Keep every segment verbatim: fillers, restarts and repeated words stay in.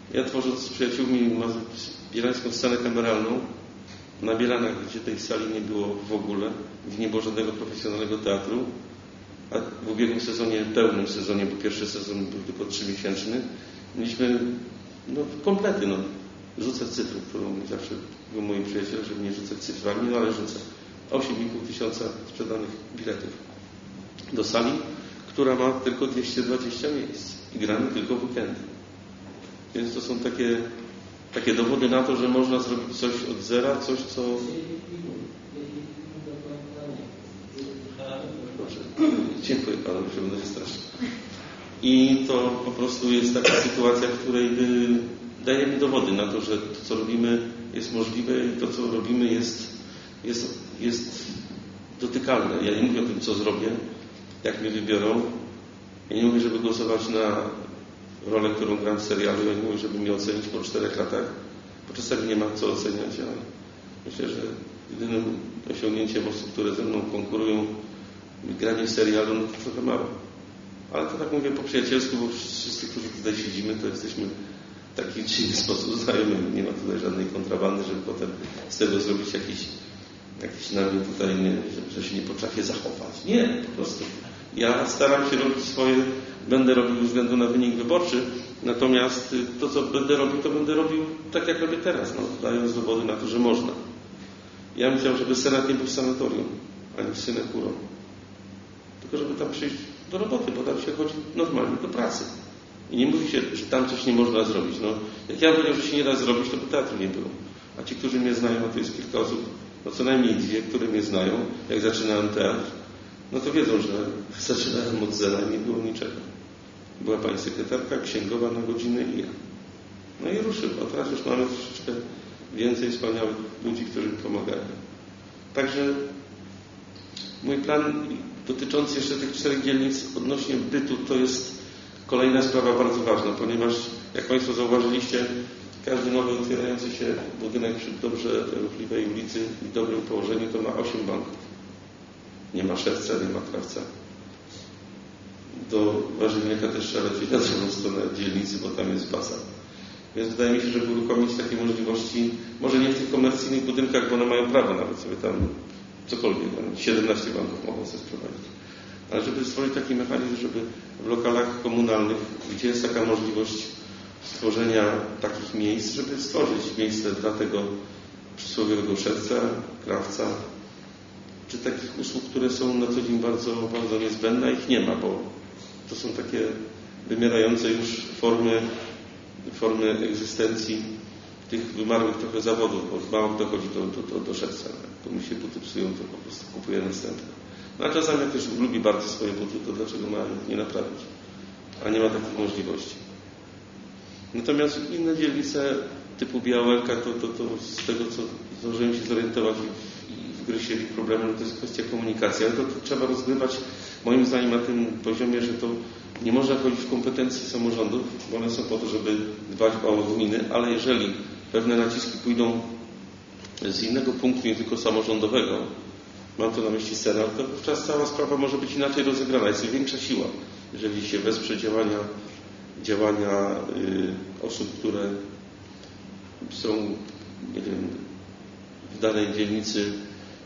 Ja tworząc z przyjaciółmi bielańską scenę kameralną, na Bielanach, gdzie tej sali nie było w ogóle, gdzie nie było żadnego profesjonalnego teatru, a w ubiegłym sezonie, pełnym sezonie, bo pierwszy sezon był tylko trzymiesięczny, mieliśmy no, komplety, no. Rzucę cyfrę, którą mi zawsze był moi przyjaciele, żeby nie rzucać cyframi, no ale rzucę. osiem i pół tysiąca sprzedanych biletów do sali, która ma tylko dwieście dwadzieścia miejsc i gramy tylko w weekendy. Więc to są takie, takie dowody na to, że można zrobić coś od zera, coś co... Dobrze. Dziękuję Panu, że będę się straszył. I to po prostu jest taka sytuacja, w której daje mi dowody na to, że to, co robimy, jest możliwe i to, co robimy, jest, jest, jest dotykalne. Ja nie mówię o tym, co zrobię, jak mnie wybiorą. Ja nie mówię, żeby głosować na rolę, którą gram w serialu. Ja nie mówię, żeby mnie ocenić po czterech latach, bo czasami nie ma co oceniać, ale myślę, że jedynym osiągnięciem osób, które ze mną konkurują w graniu serialu, no to trochę mało. Ale to tak mówię po przyjacielsku, bo wszyscy, którzy tutaj siedzimy, to jesteśmy w taki czy inny sposób znajomi. Nie ma tutaj żadnej kontrabandy, żeby potem z tego zrobić jakiś, jakiś na mnie tutaj, nie, że, że się nie potrafię zachować. Nie, po prostu. Ja staram się robić swoje, będę robił ze względu na wynik wyborczy, natomiast to, co będę robił, to będę robił tak, jak robię teraz, no, dając dowody na to, że można. Ja bym chciał, żeby Senat nie był sanatorium, ani synekurą. Tylko żeby tam przyjść do roboty, bo tam się chodzi normalnie do pracy. I nie mówi się, że tam coś nie można zrobić. No, jak ja bym powiedział, że się nie da zrobić, to by teatru nie było. A ci, którzy mnie znają, a to jest kilka osób, no co najmniej dwie, które mnie znają, jak zaczynałem teatr, no to wiedzą, że zaczynałem od zera i nie było niczego. Była pani sekretarka, księgowa na godzinę i ja. No i ruszył. A teraz już mamy troszeczkę więcej wspaniałych ludzi, którzy mi pomagają. Także mój plan dotyczący jeszcze tych czterech dzielnic odnośnie bytu to jest kolejna sprawa bardzo ważna, ponieważ jak Państwo zauważyliście, każdy nowy otwierający się budynek przy dobrze ruchliwej ulicy i dobrym położeniu to ma osiem banków. Nie ma szewca, nie ma krawca. Do warzywniaka też trzeba lecieć na drugą stronę dzielnicy, bo tam jest baza. Więc wydaje mi się, żeby uruchomić takie możliwości, może nie w tych komercyjnych budynkach, bo one mają prawo nawet sobie tam cokolwiek, tam siedemnaście banków mogą sobie sprowadzić. Ale żeby stworzyć taki mechanizm, żeby w lokalach komunalnych, gdzie jest taka możliwość stworzenia takich miejsc, żeby stworzyć miejsce dla tego przysłowiowego szewca, krawca, czy takich usług, które są na co dzień bardzo, bardzo niezbędne, ich nie ma, bo to są takie wymierające już formy, formy egzystencji tych wymarłych trochę zawodów, bo mało kto chodzi do, do, do, do szewca. To mu się buty psują, to po prostu kupuje następne. No a czasami jak ktoś lubi bardzo swoje buty, to dlaczego ma ich nie naprawić? A nie ma takich możliwości. Natomiast inne dzielnice typu Białęka, to, to, to z tego, co zdążyłem się zorientować i wgryźć się w ich problemy, no to jest kwestia komunikacji. Ale to, to trzeba rozgrywać moim zdaniem na tym poziomie, że to nie można wchodzić w kompetencje samorządów, bo one są po to, żeby dbać o gminy, ale jeżeli pewne naciski pójdą z innego punktu, nie tylko samorządowego, mam tu na myśli Senat, to wówczas cała sprawa może być inaczej rozegrana. Jest większa siła, jeżeli się wesprze działania, działania y, osób, które są, nie wiem, w danej dzielnicy y,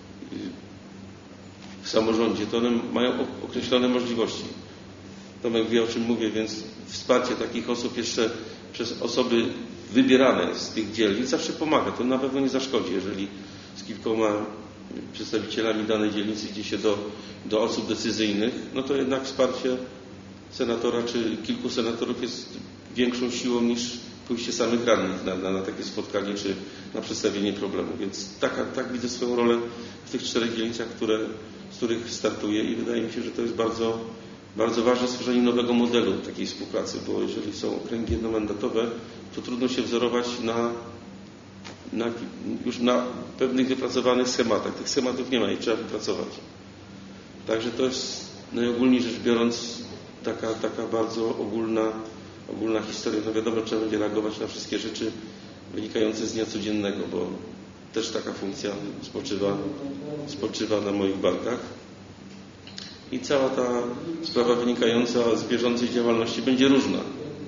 w samorządzie, to one mają określone możliwości. Tomek wie, o czym mówię, więc wsparcie takich osób jeszcze przez osoby wybierane z tych dzielnic zawsze pomaga. To na pewno nie zaszkodzi, jeżeli z kilkoma przedstawicielami danej dzielnicy idzie się do, do osób decyzyjnych, no to jednak wsparcie senatora czy kilku senatorów jest większą siłą niż pójście samych radnych na, na, na takie spotkanie czy na przedstawienie problemu. Więc taka, tak widzę swoją rolę w tych czterech dzielnicach, które, z których startuję i wydaje mi się, że to jest bardzo, bardzo ważne stworzenie nowego modelu takiej współpracy, bo jeżeli są okręgi jednomandatowe, to trudno się wzorować na Na, już na pewnych wypracowanych schematach. Tych schematów nie ma i trzeba wypracować. Także to jest najogólniej rzecz biorąc taka, taka bardzo ogólna, ogólna historia. No wiadomo, trzeba będzie reagować na wszystkie rzeczy wynikające z dnia codziennego, bo też taka funkcja spoczywa, spoczywa na moich barkach. I cała ta sprawa wynikająca z bieżącej działalności będzie różna.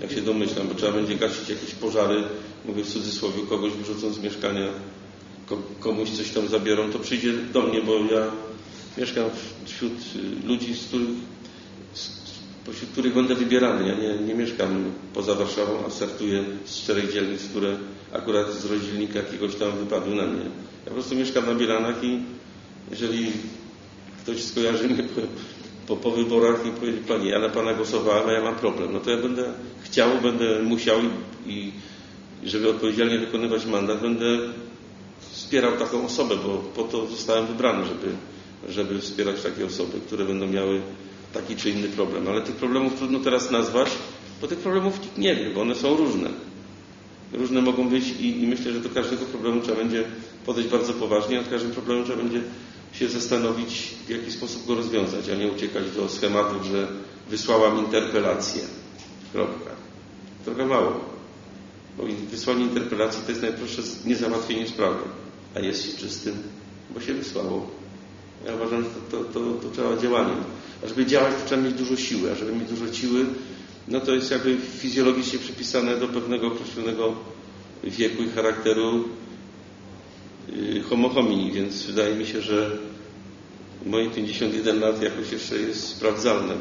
jak się domyślam, bo trzeba będzie gasić jakieś pożary, mówię w cudzysłowie, kogoś wyrzucą z mieszkania, komuś coś tam zabiorą, to przyjdzie do mnie, bo ja mieszkam wśród ludzi, z których, pośród których będę wybierany. Ja nie, nie mieszkam poza Warszawą, a startuję z czterech dzielnic, które akurat z rozdzielnika jakiegoś tam wypadły na mnie. Ja po prostu mieszkam na Bielanach i jeżeli ktoś skojarzy mnie po, po, po wyborach i powie, panie, ja na pana głosowałem, a ja mam problem, no to ja będę chciał, będę musiał i, i żeby odpowiedzialnie wykonywać mandat, będę wspierał taką osobę, bo po to zostałem wybrany, żeby, żeby wspierać takie osoby, które będą miały taki czy inny problem. Ale tych problemów trudno teraz nazwać, bo tych problemów nikt nie wie, bo one są różne. Różne mogą być i, i myślę, że do każdego problemu trzeba będzie podejść bardzo poważnie, a nad każdym problemem trzeba będzie się zastanowić, w jaki sposób go rozwiązać, a nie uciekać do schematów, że wysłałam interpelację. Kropka. Trochę mało. Bo wysłanie interpelacji to jest najprostsze niezałatwienie sprawy, a jest się czystym, bo się wysłało. Ja uważam, że to, to, to, to trzeba działaniem. A żeby działać, to trzeba mieć dużo siły, a żeby mieć dużo siły, no to jest jakby fizjologicznie przypisane do pewnego określonego wieku i charakteru homo homini, więc wydaje mi się, że moje pięćdziesiąt jeden lat jakoś jeszcze jest sprawdzalne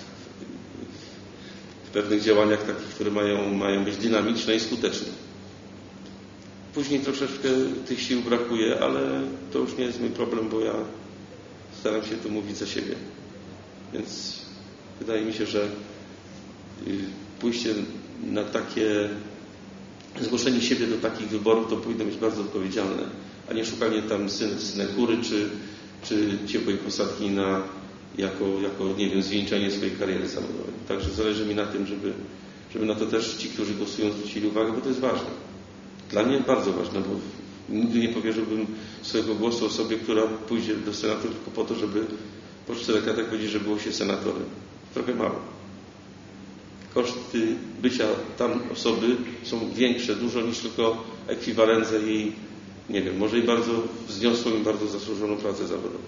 w pewnych działaniach takich, które mają, mają być dynamiczne i skuteczne. Później troszeczkę tych sił brakuje, ale to już nie jest mój problem, bo ja staram się tu mówić za siebie. Więc wydaje mi się, że pójście na takie, zgłoszenie siebie do takich wyborów to powinno być bardzo odpowiedzialne, a nie szukanie tam synekury czy, czy ciepłej posadki na, jako, jako, nie wiem, zwieńczenie swojej kariery zawodowej. Także zależy mi na tym, żeby, żeby na to też ci, którzy głosują, zwrócili uwagę, bo to jest ważne. Dla mnie bardzo ważne, bo nigdy nie powierzyłbym swojego głosu osobie, która pójdzie do Senatu tylko po to, żeby po czterech latach powiedzieć, że było się senatorem. Trochę mało. Koszty bycia tam osoby są większe, dużo niż tylko ekwiwalent za jej, nie wiem, może i bardzo wzniosłą i bardzo zasłużoną pracę zawodową.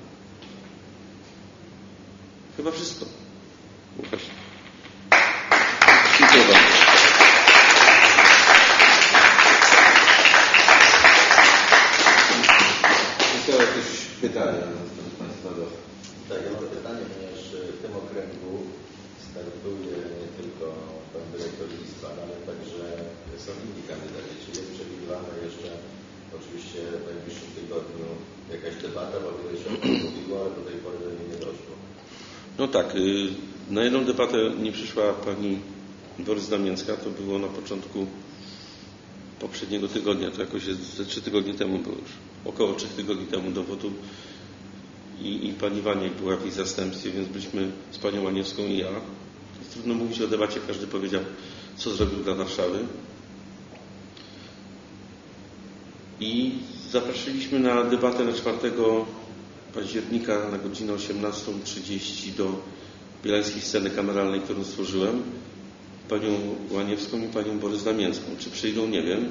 Chyba wszystko. Łukasz. Dziękuję bardzo. Są jakieś pytania z Państwa do... Tak, ja mam pytanie, ponieważ w tym okręgu startuje nie tylko pan dyrektor Lispan, ale także są inni kandydaci. Czy jest przewidywana jeszcze oczywiście w najbliższym tygodniu jakaś debata, bo wiele się o tym mówiło, ale do tej pory do niej nie doszło. No tak, na jedną debatę nie przyszła pani Borys Damięcka, to było na początku poprzedniego tygodnia, to jakoś ze trzy tygodnie temu było już, około trzech tygodni temu dowodu i, i pani Waniek była w jej zastępstwie, więc byliśmy z panią Łaniewską i ja. Trudno mówić o debacie, każdy powiedział, co zrobił dla Warszawy. I zaprosiliśmy na debatę na czwartego października na godzinę osiemnastą trzydzieści do Bielańskiej Sceny Kameralnej, którą stworzyłem, panią Łaniewską i panią Borys Damięcką. Czy przyjdą, nie wiem.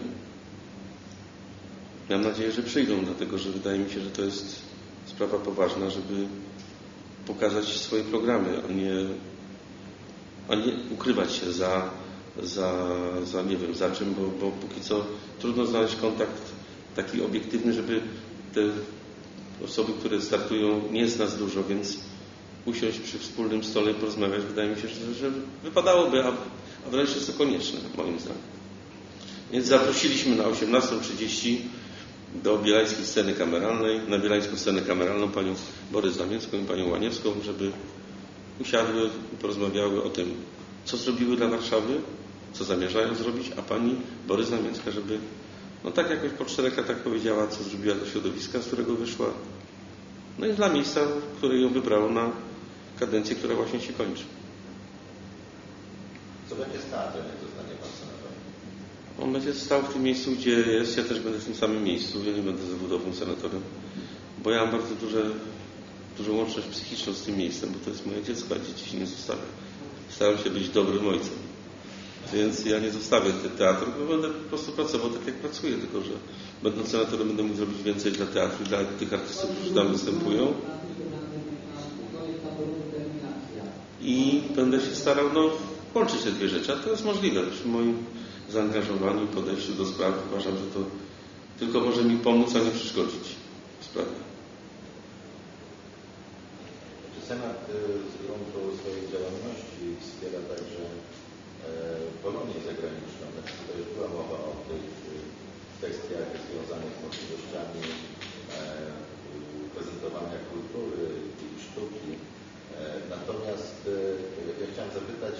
Mam nadzieję, że przyjdą, dlatego że wydaje mi się, że to jest sprawa poważna, żeby pokazać swoje programy, a nie, a nie ukrywać się za, za, za nie wiem, za czym, bo, bo póki co trudno znaleźć kontakt taki obiektywny, żeby te osoby, które startują, nie jest nas dużo, więc usiąść przy wspólnym stole i porozmawiać, wydaje mi się, że, że wypadałoby, a, a wręcz jest to konieczne, moim zdaniem. Więc zaprosiliśmy na osiemnastą trzydzieści do Bielańskiej Sceny Kameralnej, na Bielańską Scenę Kameralną panią Borys Damięcką i panią Łaniewską, żeby usiadły i porozmawiały o tym, co zrobiły dla Warszawy, co zamierzają zrobić, a pani Borys Damięcka, żeby no tak jakoś po czterech latach powiedziała, co zrobiła dla środowiska, z którego wyszła, no i dla miejsca, które ją wybrało na kadencję, która właśnie się kończy. Co będzie z teatrem, jak zostanie pan senatorem? On będzie stał w tym miejscu, gdzie jest. Ja też będę w tym samym miejscu. Ja nie będę zawodowym senatorem, bo ja mam bardzo duże, dużą łączność psychiczną z tym miejscem, bo to jest moje dziecko, a dzieci się nie zostawia. Staram się być dobrym ojcem. Więc ja nie zostawię teatru, bo będę po prostu pracował tak, jak pracuję, tylko że będąc senatorem będę mógł zrobić więcej dla teatru, dla tych artystów, którzy tam występują. I będę się starał, no łączyć te dwie rzeczy, a to jest możliwe. Przy moim zaangażowaniu i podejściu do sprawy uważam, że to tylko może mi pomóc, a nie przeszkodzić w sprawie. Czy Senat z gruntu swojej działalności wspiera także Polonię zagraniczną? To już była mowa o tych kwestiach związanych z możliwościami prezentowania kultury i sztuki. Natomiast ja chciałem zapytać,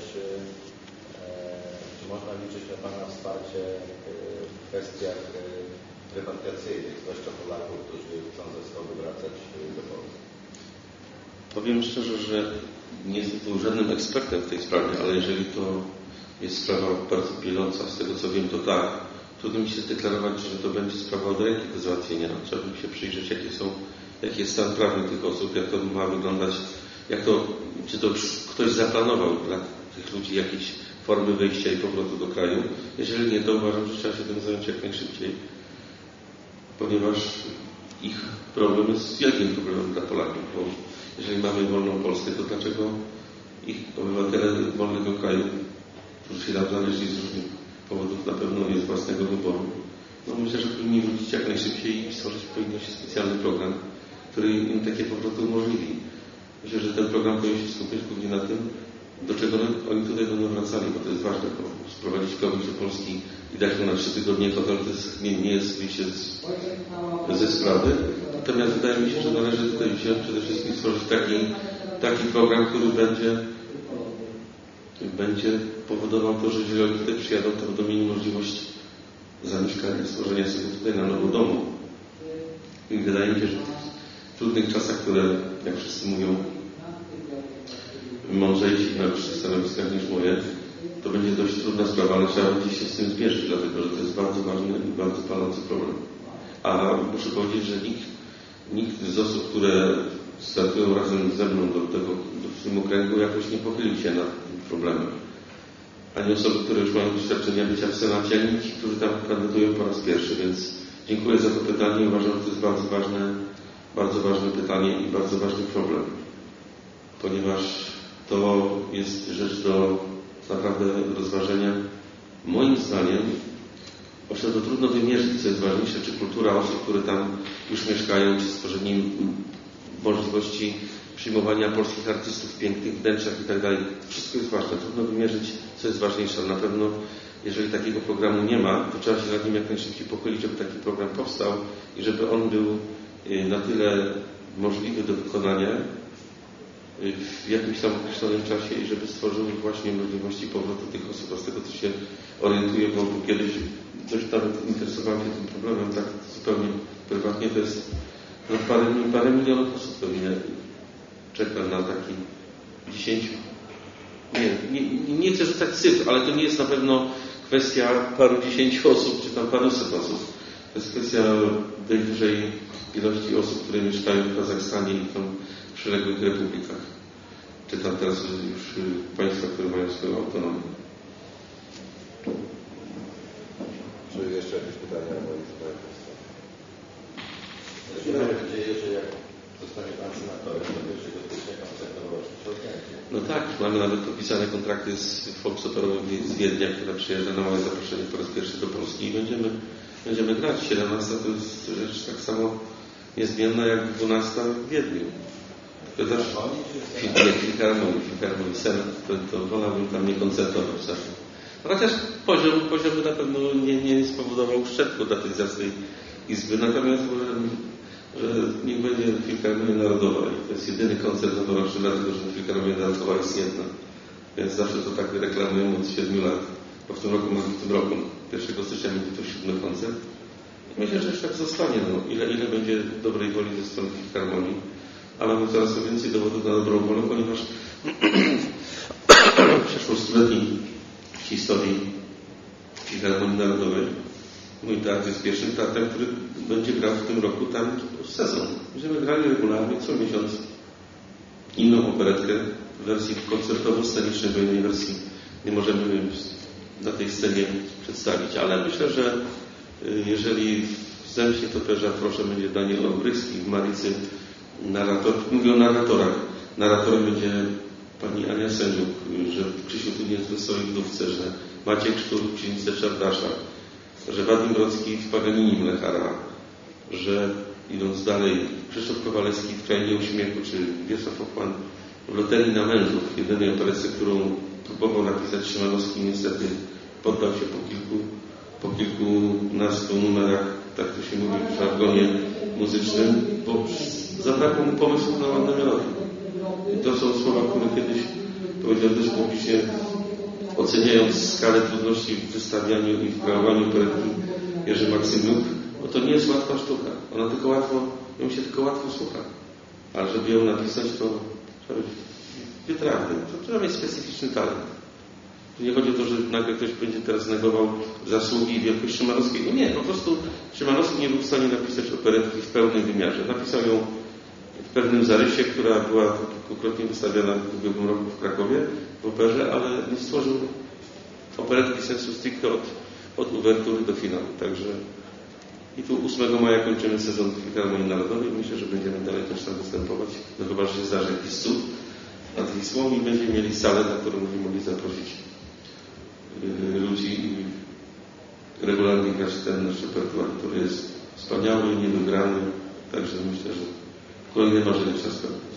czy można liczyć na Pana wsparcie w kwestiach repatriacyjnych, zwłaszcza Polaków, którzy chcą ze wschodu wracać do Polski? Powiem szczerze, że nie jestem tu żadnym ekspertem w tej sprawie, ale jeżeli to jest sprawa bardzo pieląca, z tego co wiem, to tak. Trudno mi się deklarować, że to będzie sprawa od ręki do załatwienia. Trzeba by się przyjrzeć, jakie są, jaki jest stan prawny tych osób, jak to ma wyglądać, jak to, czy to ktoś zaplanował dla tych ludzi jakieś formy wejścia i powrotu do kraju. Jeżeli nie, to uważam, że trzeba się tym zająć jak najszybciej, ponieważ ich problem jest wielkim problemem dla Polaków, bo jeżeli mamy wolną Polskę, to dlaczego ich obywatele wolnego kraju, którzy się tam znaleźli z różnych powodów, na pewno nie z własnego wyboru, no myślę, że powinni wrócić jak najszybciej i stworzyć powinien się specjalny program, który im takie powroty umożliwi. Myślę, że ten program powinien się skupić głównie na tym, do czego oni tutaj będą wracali, bo to jest ważne, bo sprowadzić kogoś do Polski i dać mu na trzy tygodnie hotel, to jest, nie, nie jest wyjście z, ze sprawy. Natomiast wydaje mi się, że należy tutaj wziąć przede wszystkim stworzyć taki, taki program, który będzie, będzie powodował to, że jeżeli oni tutaj przyjadą, to będą mieli możliwość zamieszkania, stworzenia sobie tutaj na nowo domu. I wydaje mi się, że w trudnych czasach, które, jak wszyscy mówią, mądrzejsi na wyższych stanowiskach niż moje, to będzie dość trudna sprawa, ale trzeba będzie się z tym zmierzyć, dlatego że to jest bardzo ważny i bardzo palący problem. A muszę powiedzieć, że nikt, nikt z osób, które startują razem ze mną do tego, do, w tym okręgu, jakoś nie pochylił się nad tym problemem. Ani osoby, które już mają doświadczenia bycia w Senacie, ani ci, którzy tam kandydują po raz pierwszy, więc dziękuję za to pytanie i uważam, że to jest bardzo ważne, bardzo ważne pytanie i bardzo ważny problem, ponieważ to jest rzecz do naprawdę rozważenia. Moim zdaniem, oczywiście to trudno wymierzyć, co jest ważniejsze, czy kultura osób, które tam już mieszkają, czy stworzenie możliwości przyjmowania polskich artystów w pięknych wnętrzach i tak dalej. Wszystko jest ważne. Trudno wymierzyć, co jest ważniejsze, ale na pewno, jeżeli takiego programu nie ma, to trzeba się nad nim jak najszybciej pochylić, żeby taki program powstał i żeby on był na tyle możliwy do wykonania w jakimś tam określonym czasie i żeby stworzył właśnie możliwości powrotu tych osób. A z tego, co się orientuję, bo kiedyś dość nawet interesowałem się tym problemem, tak zupełnie prywatnie, to jest no parę, parę milionów osób pewnie czeka na taki dziesięciu. Nie, nie, nie chcę rzucać cyfr, ale to nie jest na pewno kwestia paru dziesięciu osób, czy tam paruset osób. To jest kwestia tej dużej ilości osób, które mieszkają w Kazachstanie i tam w przyległych republikach. Czy tam teraz już państwa, które mają swoją autonomię. Czy jeszcze jakieś pytania o moich państwa? Mam nadzieję, że jak zostanie Pan senatorem, to pierwszego stycznia koncertowo rozpocznie. No tak, mamy nawet podpisane kontrakty z Volksoperową z Wiednia, która przyjeżdża na małe zaproszenie po raz pierwszy do Polski i będziemy, będziemy grać. siedemnasta to jest rzecz tak samo niezmienna jak dwunasta w Wiedniu. To też filharmonii, filharmonii, senat, to, to wolałbym tam nie koncertować zawsze. Chociaż poziom, poziom na pewno nie, nie spowodował uszczerbku dla tej zacnej izby, natomiast uważam, że niech będzie Filharmonia Narodowa i to jest jedyny koncert noworoczny, dlatego że Filharmonia Narodowa jest jedna. Więc zawsze to tak reklamujemy od siedmiu lat, bo w tym roku mamy w tym roku, pierwszego stycznia będzie to siódmy koncert. I myślę, że jeszcze tak zostanie, no, ile, ile będzie dobrej woli ze strony Filharmonii. Ale mamy coraz więcej dowodów na dobrą wolę, ponieważ w przeszło stuletniej historii Filharmonii Narodowej mój teatr jest pierwszym teatrem, który będzie grał w tym roku tam sezon. Będziemy grali regularnie, co miesiąc inną operetkę w wersji koncertowo-scenicznej, bo innej wersji nie możemy na tej scenie przedstawić. Ale myślę, że jeżeli w Zemście Toperza, proszę, będzie Daniel Obryski, w Maricy narrator, mówię o narratorach. Narratorem będzie pani Ania Sędziuk, że Krzysiu Tunis w Wesołej Wdówce, że Maciek Sztur w Księdze Czardasza, że Wadim Brocki w Paganini Mlechara, że idąc dalej Krzysztof Kowalewski w Krainie Uśmiechu, czy Wiesław Ochman w Loterii na Mężów, jedynej operece, którą próbował napisać Szymanowski, niestety poddał się po kilku, po kilkunastu numerach, tak to się mówi w żargonie muzycznym, bo zabrakło mu pomysłu na ładne melodie. I to są słowa, które kiedyś powiedział też publicznie, oceniając skalę trudności w wystawianiu i w kreowaniu operetki Jerzy Maksymiuk, bo to nie jest łatwa sztuka. Ona tylko łatwo, ją się tylko łatwo słucha. Ale żeby ją napisać, to trzeba być wytrawny. To trzeba mieć specyficzny talent. Tu nie chodzi o to, że nagle ktoś będzie teraz negował zasługi i wielkość Szymanowskiego. Nie, po prostu Szymanowski nie był w stanie napisać operetki w pełnym wymiarze. Napisał ją w pewnym zarysie, która była kilkukrotnie wystawiana w ubiegłym roku w Krakowie w operze, ale nie stworzył operetki sensu stricte od, od uwertury do finału. Także i tu ósmego maja kończymy sezon Filharmonii Narodowej. Myślę, że będziemy dalej też tam występować. No chyba, że się zdarzy jakiś cud nad Wisłą i będziemy mieli salę, na którą będziemy mogli zaprosić yy, ludzi i regularnie grać ten nasz repertuar, który jest wspaniały, niewygrany. Także myślę, że kolejne marzenie się spełni.